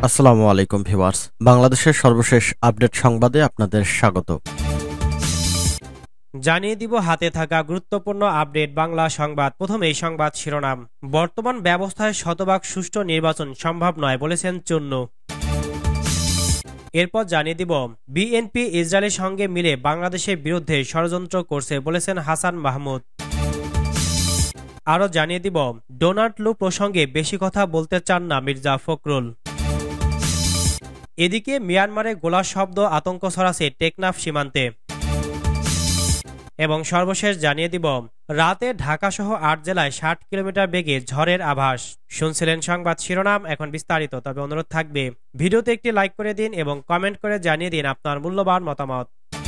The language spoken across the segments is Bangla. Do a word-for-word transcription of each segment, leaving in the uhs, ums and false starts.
আসসালামু আলাইকুম ভিউয়ার্স, বাংলাদেশের সর্বশেষ আপডেট সংবাদে আপনাদের স্বাগত। জানিয়ে দিব হাতে থাকা গুরুত্বপূর্ণ আপডেট বাংলা সংবাদ। প্রথমেই সংবাদ শিরোনাম। বর্তমান ব্যবস্থায় শতভাগ সুষ্ঠু নির্বাচন সম্ভব নয় বলেছেন চুন্নু। এরপর জানিয়ে দিব বিএনপি ইসরায়েলের সঙ্গে মিলে বাংলাদেশের বিরুদ্ধে ষড়যন্ত্র করছে বলেছেন হাসান মাহমুদ। আরও জানিয়ে দিব ডোনাল্ড লু প্রসঙ্গে বেশি কথা বলতে চান না মির্জা ফখরুল। এদিকে মিয়ানমারে গোলার শব্দ আতঙ্ক ছড়াচ্ছে টেকনাফ সীমান্তে। এবং সর্বশেষ জানিয়ে দিব রাতে ঢাকাসহ আট জেলায় ষাট কিলোমিটার বেগে ঝড়ের আভাস। শুনছিলেন সংবাদ শিরোনাম, এখন বিস্তারিত। তবে অনুরোধ থাকবে ভিডিওতে একটি লাইক করে দিন এবং কমেন্ট করে জানিয়ে দিন আপনার মূল্যবান মতামত।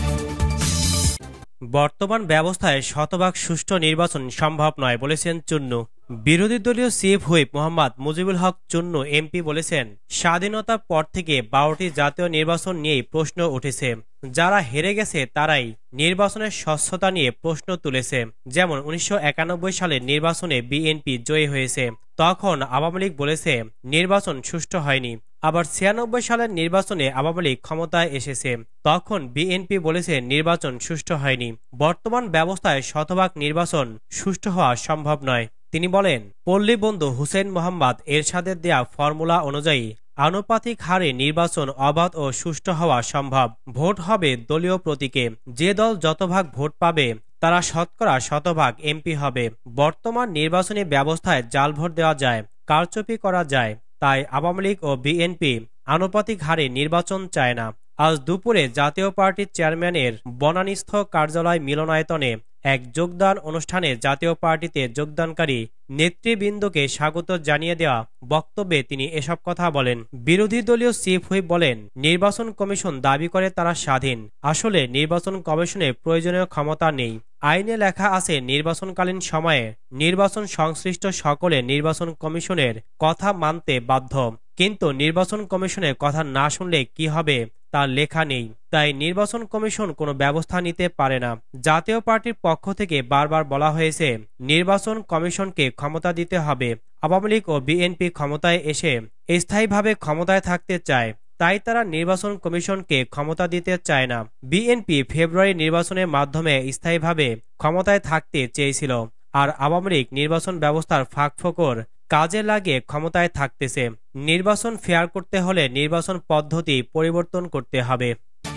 বর্তমান ব্যবস্থায় শতভাগ সুষ্ঠু নির্বাচন সম্ভব নয় বলেছেন চুন্নু। বিরোধী দলীয় chief whip Mohammad Mujibul Haque Chunnu MP বলেছেন, স্বাধীনতার পর থেকে বারোটি জাতীয় নির্বাচন নিয়েই প্রশ্ন উঠেছে। যারা হেরে গেছে তারাই নির্বাচনের স্বচ্ছতা নিয়ে প্রশ্ন তুলেছে। যেমন উনিশশো একানব্বই সালের নির্বাচনে বিএনপি জয়ী হয়েছে, তখন আওয়ামী লীগ বলেছে নির্বাচন সুষ্ঠু হয়নি। আবার ছিয়ানব্বই সালের নির্বাচনে আওয়ামী লীগ ক্ষমতায় এসেছে, তখন বিএনপি বলেছে নির্বাচন সুষ্ঠু হয়নি। বর্তমান ব্যবস্থায় শতভাগ নির্বাচন সুষ্ঠু হওয়া সম্ভব নয়। তিনি বলেন, পল্লী বন্ধু হুসেন মোহাম্মদ এরশাদের দেয়া ফর্মুলা অনুযায়ী আনুপাতিক হারে নির্বাচন অবাধ ও সুষ্ঠু হওয়া সম্ভব। ভোট হবে দলীয় প্রতীকে। যে দল যত ভাগ ভোট পাবে তারা শতকরা শতভাগ এমপি হবে। বর্তমান নির্বাচনী ব্যবস্থায় জাল ভোট দেওয়া যায়, কারচুপি করা যায়। তাই আওয়ামী লীগ ও বিএনপি আনুপাতিক হারে নির্বাচন চায় না। আজ দুপুরে জাতীয় পার্টির চেয়ারম্যানের বনানীস্থ কার্যালয় মিলনায়তনে এক যোগদান অনুষ্ঠানে জাতীয় পার্টিতে যোগদানকারী নেতৃবৃন্দকে স্বাগত জানিয়ে দেওয়া বক্তব্যে তিনি এসব কথা বলেন। বিরোধী দলীয় চিফ হুইপ বলেন, নির্বাচন কমিশন দাবি করে তারা স্বাধীন। আসলে নির্বাচন কমিশনের প্রয়োজনীয় ক্ষমতা নেই। আইনে লেখা আছে নির্বাচনকালীন সময়ে নির্বাচন সংশ্লিষ্ট সকলে নির্বাচন কমিশনের কথা মানতে বাধ্য। কিন্তু নির্বাচন কমিশনের কথা না শুনলে কি হবে তা লেখা নেই। তাই নির্বাচন কমিশন কোনো ব্যবস্থা নিতে পারে না। জাতীয় পার্টির পক্ষ থেকে বারবার বলা হয়েছে নির্বাচন কমিশনকে ক্ষমতা দিতে হবে। আওয়ামী লীগ ও বিএনপি ক্ষমতায় এসে স্থায়ীভাবে ক্ষমতায় থাকতে চায়, তাই তারা নির্বাচন কমিশনকে ক্ষমতা দিতে চায় না। বিএনপি ফেব্রুয়ারি নির্বাচনের মাধ্যমে স্থায়ীভাবে ক্ষমতায় থাকতে চেয়েছিল, আর আওয়ামী লীগ নির্বাচন ব্যবস্থার ফাঁকফোকর কাজে লাগিয়ে ক্ষমতায় থাকতেছে। নির্বাচন ফেয়ার করতে হলে নির্বাচন পদ্ধতি পরিবর্তন করতে হবে।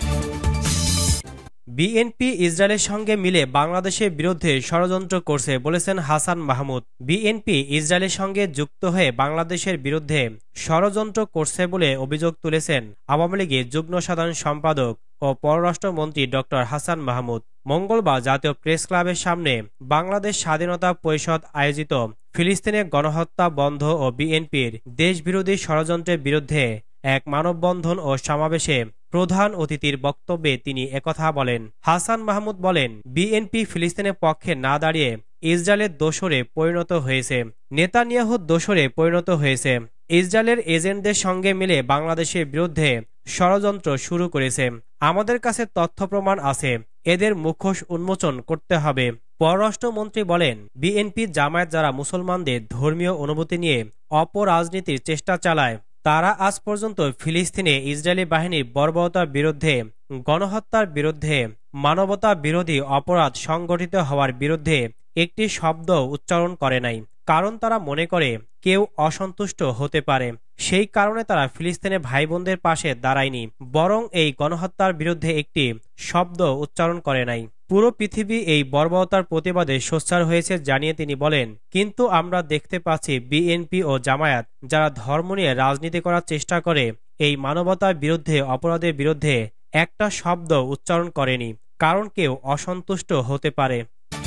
বিএনপি ইসরায়েলের সঙ্গে মিলে বাংলাদেশের বিরুদ্ধে ষড়যন্ত্র করছে বলেছেন হাসান মাহমুদ। বিএনপি ইসরায়েলের সঙ্গে যুক্ত হয়ে বাংলাদেশের বিরুদ্ধে ষড়যন্ত্র করছে বলে অভিযোগ তুলেছেন আওয়ামী লীগের যুগ্ম সাধারণ সম্পাদক ও পররাষ্ট্রমন্ত্রী ডক্টর হাসান মাহমুদ। মঙ্গলবার জাতীয় প্রেস ক্লাবের সামনে বাংলাদেশ স্বাধীনতা পরিষদ আয়োজিত ফিলিস্তিনের গণহত্যা বন্ধ ও বিএনপির দেশবিরোধী ষড়যন্ত্রের বিরুদ্ধে এক মানববন্ধন ও সমাবেশে প্রধান অতিথির বক্তব্যে তিনি একথা বলেন। হাসান মাহমুদ বলেন, বিএনপি ফিলিস্তিনের পক্ষে না দাঁড়িয়ে ইসরায়েলের দোসরে পরিণত হয়েছে, নেতানিয়াহুর দোসরে পরিণত হয়েছে। ইসরায়েলের এজেন্টদের সঙ্গে মিলে বাংলাদেশের বিরুদ্ধে ষড়যন্ত্র শুরু করেছে। আমাদের কাছে তথ্য প্রমাণ আছে, এদের মুখোশ উন্মোচন করতে হবে। পররাষ্ট্রমন্ত্রী বলেন, বিএনপি জামায়াত যারা মুসলমানদের ধর্মীয় অনুভূতি নিয়ে অপরাজনীতির চেষ্টা চালায়, তারা আজ পর্যন্ত ফিলিস্তিনে ইসরায়েলি বাহিনীর বর্বরতার বিরুদ্ধে, গণহত্যার বিরুদ্ধে, মানবতা বিরোধী অপরাধ সংগঠিত হওয়ার বিরুদ্ধে একটি শব্দ উচ্চারণ করে নাই। কারণ তারা মনে করে কেউ অসন্তুষ্ট হতে পারে। সেই কারণে তারা ফিলিস্তিনের ভাই বোনদের পাশে দাঁড়ায়নি, বরং এই গণহত্যার বিরুদ্ধে একটি শব্দ উচ্চারণ করে নাই। পুরো পৃথিবী এই বর্বরতার প্রতিবাদে সোচ্চার হয়েছে জানিয়ে তিনি বলেন, কিন্তু আমরা দেখতে পাচ্ছি বিএনপি ও জামায়াত যারা ধর্ম নিয়ে রাজনীতি করার চেষ্টা করে, এই মানবতার বিরুদ্ধে অপরাধের বিরুদ্ধে একটা শব্দ উচ্চারণ করেনি, কারণ কেউ অসন্তুষ্ট হতে পারে।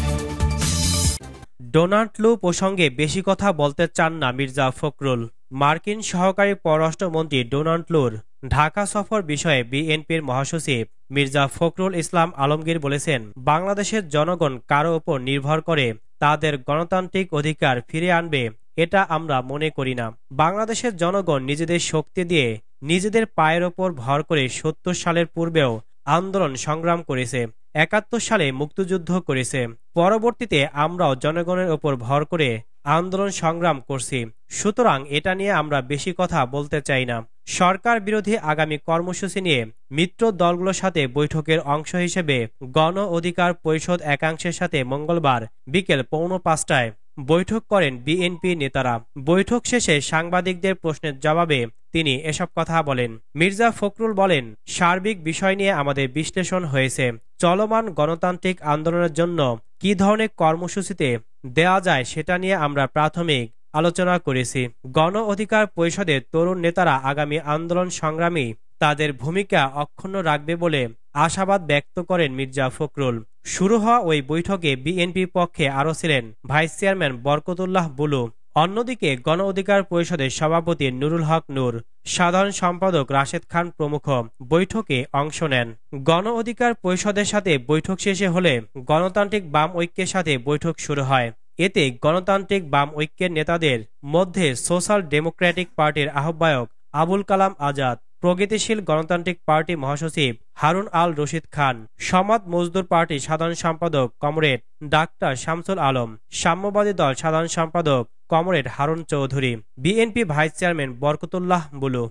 ডোনাল্ড লু প্রসঙ্গে বেশি কথা বলতে চান না মির্জা ফখরুল। মার্কিন সহকারী পররাষ্ট্রমন্ত্রী ডোনাল্ড লুর ঢাকা সফর বিষয়ে বিএনপির মহাসচিব মির্জা ফখরুল ইসলাম আলমগীর বলেছেন, বাংলাদেশের জনগণ কারো উপর নির্ভর করে তাদের গণতান্ত্রিক অধিকার ফিরে আনবে এটা আমরা মনে করি না। বাংলাদেশের জনগণ নিজেদের শক্তি দিয়ে নিজেদের পায়ের ওপর ভর করে সত্তর সালের পূর্বেও আন্দোলন সংগ্রাম করেছে, একাত্তর সালে মুক্তিযুদ্ধ করেছে। পরবর্তীতে আমরাও জনগণের ওপর ভর করে আন্দোলন সংগ্রাম করছি। সুতরাং এটা নিয়ে আমরা বেশি কথা বলতে চাই না। সরকার বিরোধী আগামী কর্মসূচি নিয়ে মিত্র দলগুলোর সাথে বৈঠকের অংশ হিসেবে গণ অধিকার পরিষদ একাংশের সাথে মঙ্গলবার বিকেল পৌনে পাঁচটায় বৈঠক করেন বিএনপি নেতারা। বৈঠক শেষে সাংবাদিকদের প্রশ্নের জবাবে তিনি এসব কথা বলেন। মির্জা ফখরুল বলেন, সার্বিক বিষয় নিয়ে আমাদের বিশ্লেষণ হয়েছে। চলমান গণতান্ত্রিক আন্দোলনের জন্য কি ধরনের কর্মসূচিতে দেয়া যায় সেটা নিয়ে আমরা প্রাথমিক আলোচনা করেছি। গণ অধিকার পরিষদের তরুণ নেতারা আগামী আন্দোলন সংগ্রামী তাদের ভূমিকা অক্ষুণ্ণ রাখবে বলে আশাবাদ ব্যক্ত করেন মির্জা ফখরুল। শুরু হওয়া ওই বৈঠকে বিএনপির পক্ষে আরও ছিলেন ভাইস চেয়ারম্যান বরকতুল্লাহ বুলু। অন্যদিকে গণ অধিকার পরিষদের সভাপতি নুরুল হক নূর, সাধারণ সম্পাদক রাশেদ খান প্রমুখ বৈঠকে অংশ নেন। গণ অধিকার পরিষদের সাথে বৈঠক শেষে হলে গণতান্ত্রিক বাম ঐক্যের সাথে বৈঠক শুরু হয়। এতে গণতান্ত্রিক বাম ঐক্যের নেতাদের মধ্যে সোশ্যাল ডেমোক্রেটিক পার্টির আহ্বায়ক আবুল কালাম আজাদ, প্রগতিশীল গণতান্ত্রিক পার্টি মহাসচিব হারুন আল রশিদ খান, সমাজ মজদুর পার্টি সাধারণ সম্পাদক কমরেড ডাক্তার শামসুল আলম, সাম্যবাদী দল সাধারণ সম্পাদক comrade Harun Chowdhury, BNP vice chairman Barkatullah Bulu.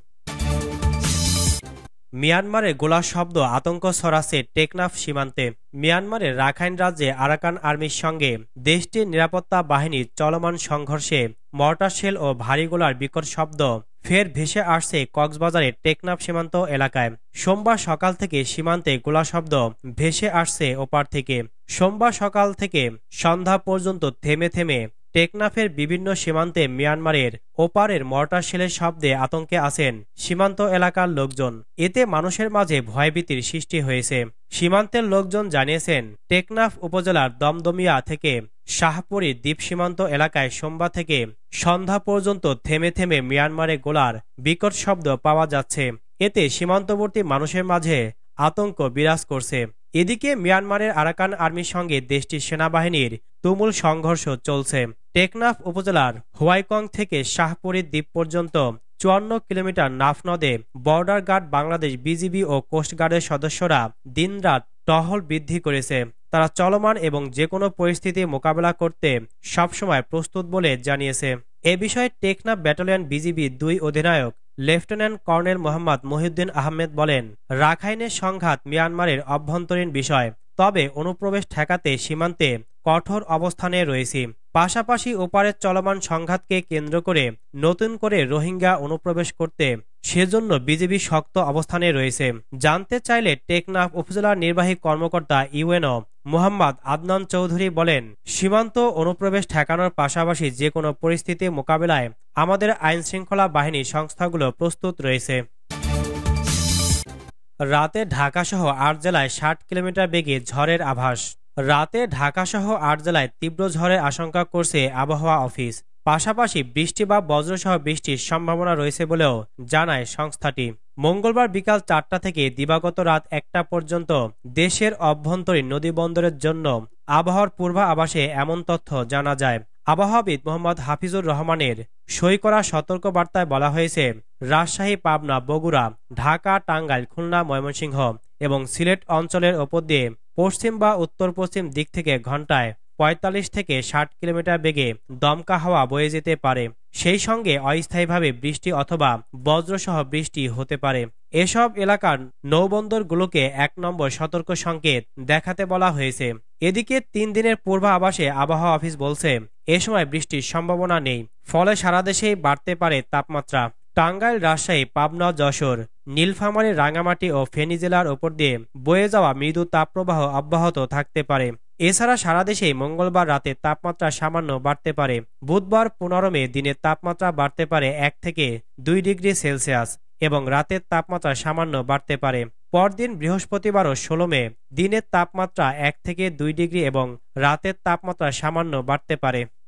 মিয়ানমারে গোলা শব্দ আতঙ্ক ছড়াচ্ছে টেকনাফ সীমান্তে। মিয়ানমারের রাখাইন রাজ্যে আরাকান আর্মির সঙ্গে দেশটির নিরাপত্তা বাহিনীর চলমান সংঘর্ষে মর্টার শেল ও ভারী গোলার বিকট শব্দ ফের ভেসে আসছে কক্সবাজারের টেকনাফ সীমান্ত এলাকায়। সোমবার সকাল থেকে সীমান্তে গোলা শব্দ ভেসে আসছে ওপার থেকে। সোমবার সকাল থেকে সন্ধ্যা পর্যন্ত থেমে থেমে টেকনাফের বিভিন্ন সীমান্তে মিয়ানমারের ওপারের মর্টার শেলের শব্দে আতঙ্কে আছেন সীমান্ত এলাকার লোকজন। এতে মানুষের মাঝে ভয়ভীতির সৃষ্টি হয়েছে। সীমান্তের লোকজন জানিয়েছেন, টেকনাফ উপজেলার দমদমিয়া থেকে শাহপুরী দ্বীপ সীমান্ত এলাকায় সোমবার থেকে সন্ধ্যা পর্যন্ত থেমে থেমে মিয়ানমারে গোলার বিকট শব্দ পাওয়া যাচ্ছে। এতে সীমান্তবর্তী মানুষের মাঝে আতঙ্ক বিরাজ করছে। এদিকে মিয়ানমারের আরাকান আর্মির সঙ্গে দেশটির সেনাবাহিনীর তুমুল সংঘর্ষ চলছে। টেকনাফ উপজেলার হোয়াইকং থেকে শাহপুরী দ্বীপ পর্যন্ত চুয়ান্ন কিলোমিটার নাফ নদে বর্ডার গার্ড বাংলাদেশ বিজিবি ও কোস্টগার্ডের সদস্যরা দিনরাত টহল বৃদ্ধি করেছে। তারা চলমান এবং যে কোনো পরিস্থিতি মোকাবেলা করতে সবসময় প্রস্তুত বলে জানিয়েছে। এ বিষয়ে টেকনাফ ব্যাটালিয়ন বিজিবি দুই অধিনায়ক লেফটেন্যান্ট কর্নেল মোহাম্মদ মহিউদ্দিন আহমেদ বলেন, রাখাইনের সংঘাত মিয়ানমারের অভ্যন্তরীণ বিষয়, তবে অনুপ্রবেশ ঠেকাতে সীমান্তে কঠোর অবস্থানে রয়েছি। পাশাপাশি ওপারের চলমান সংঘাতকে কেন্দ্র করে নতুন করে রোহিঙ্গা অনুপ্রবেশ করতে সেজন্য বিজিবি শক্ত অবস্থানে রয়েছে। জানতে চাইলে টেকনাফ উপজেলার নির্বাহী কর্মকর্তা ইউএনও মোহাম্মদ আদনান চৌধুরী বলেন, সীমান্ত অনুপ্রবেশ ঠেকানোর পাশাপাশি যে কোনো পরিস্থিতি মোকাবেলায় আমাদের আইনশৃঙ্খলা বাহিনী সংস্থাগুলো প্রস্তুত রয়েছে। রাতে ঢাকাসহ আট জেলায় ষাট কিলোমিটার বেগে ঝড়ের আভাস। রাতে ঢাকাসহ আট জেলায় তীব্র ঝড়ের আশঙ্কা করছে আবহাওয়া অফিস। পাশাপাশি বৃষ্টি বা বজ্রসহ বৃষ্টির সম্ভাবনা রয়েছে বলেও জানায় সংস্থাটি। মঙ্গলবার বিকাল চারটা থেকে দিবাগত রাত একটা পর্যন্ত দেশের অভ্যন্তরীণ নদীবন্দরের জন্য আবহাওয়ার পূর্বাভাসে এমন তথ্য জানা যায়। আবহাওয়াবিদ মোহাম্মদ হাফিজুর রহমানের সই করা সতর্ক বার্তায় বলা হয়েছে, রাজশাহী, পাবনা, বগুড়া, ঢাকা, টাঙ্গাইল, খুলনা, ময়মনসিংহ এবং সিলেট অঞ্চলের ওপর দিয়ে পশ্চিম বা উত্তর পশ্চিম দিক থেকে ঘন্টায় পঁয়তাল্লিশ থেকে ষাট কিলোমিটার বেগে দমকা হাওয়া বয়ে যেতে পারে। সেই সঙ্গে অস্থায়ীভাবে বৃষ্টি অথবা বজ্রসহ বৃষ্টি হতে পারে। এসব এলাকার নৌবন্দরগুলোকে এক নম্বর সতর্ক সংকেত দেখাতে বলা হয়েছে। এদিকে তিন দিনের পূর্বাভাসে আবহাওয়া অফিস বলছে, এ সময় বৃষ্টির সম্ভাবনা নেই। ফলে সারা দেশেই বাড়তে পারে তাপমাত্রা। টাঙ্গাইল, রাজশাহী, পাবনা, যশোর, নীলফামারী, রাঙ্গামাটি ও ফেনী জেলার ওপর দিয়ে বয়ে যাওয়া মৃদু তাপপ্রবাহ অব্যাহত থাকতে পারে। এছাড়া সারা দেশেই মঙ্গলবার রাতে তাপমাত্রা সামান্য বাড়তে পারে। বুধবার পনেরো মে দিনের তাপমাত্রা বাড়তে পারে এক থেকে দুই ডিগ্রি সেলসিয়াস এবং রাতের তাপমাত্রা সামান্য বাড়তে পারে। পরদিন বৃহস্পতিবার ও ষোলো মে দিনের তাপমাত্রা এক থেকে দুই ডিগ্রি এবং রাতের তাপমাত্রা সামান্য বাড়তে পারে।